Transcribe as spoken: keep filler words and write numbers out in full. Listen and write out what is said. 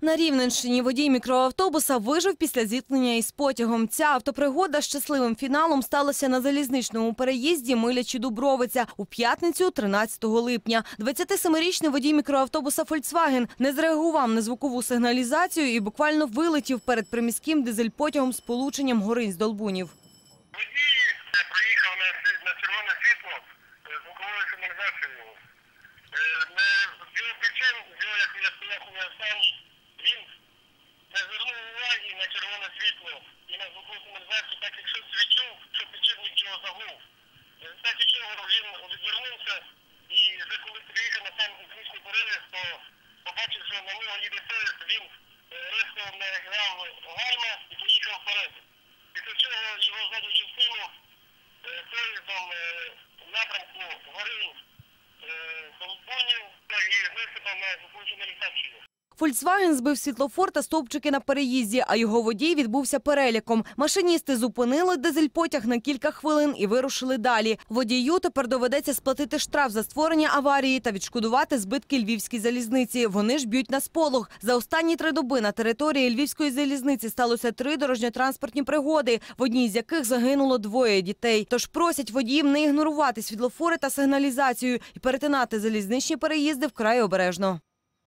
На Рівненщині водій мікроавтобуса вижив після зіткнення із потягом. Ця автопригода з щасливим фіналом сталася на залізничному переїзді Милячі-Дубровиця у п'ятницю тринадцятого липня. двадцятисемирічний водій мікроавтобуса «Фольксваген» не зреагував на звукову сигналізацію і буквально вилетів перед приміським дизель-потягом з полученням Горинь-Долбунів. Водій проїхав на, на червоне світло з звуковою сигналізацією. З його причин, з його, як я пояснюю останній, він не звернув уваги на червоне світло і на звукову сигналізацію, так як щось відчув, що підшипник його загув. В результаті чого він відвернувся і вже коли приїхав на сам технічний переріз, то побачив, що на нього їде поїзд, він різко не грав гальма і поїхав вперед. Після чого його задню частину поїздом в напрямку Горинь Долбунів і висипав на звукову сигналізацію. «Фольксваген» збив світлофор та стовпчики на переїзді, а його водій відбувся переліком. Машиністи зупинили дизель-потяг на кілька хвилин і вирушили далі. Водію тепер доведеться сплатити штраф за створення аварії та відшкодувати збитки Львівській залізниці. Вони ж б'ють на сполох. За останні три доби на території Львівської залізниці сталося три дорожньо-транспортні пригоди, в одній з яких загинуло двоє дітей. Тож просять водіїв не ігнорувати світлофори та сигналізацію і перетинати залізничні переїзди вкрай обережно.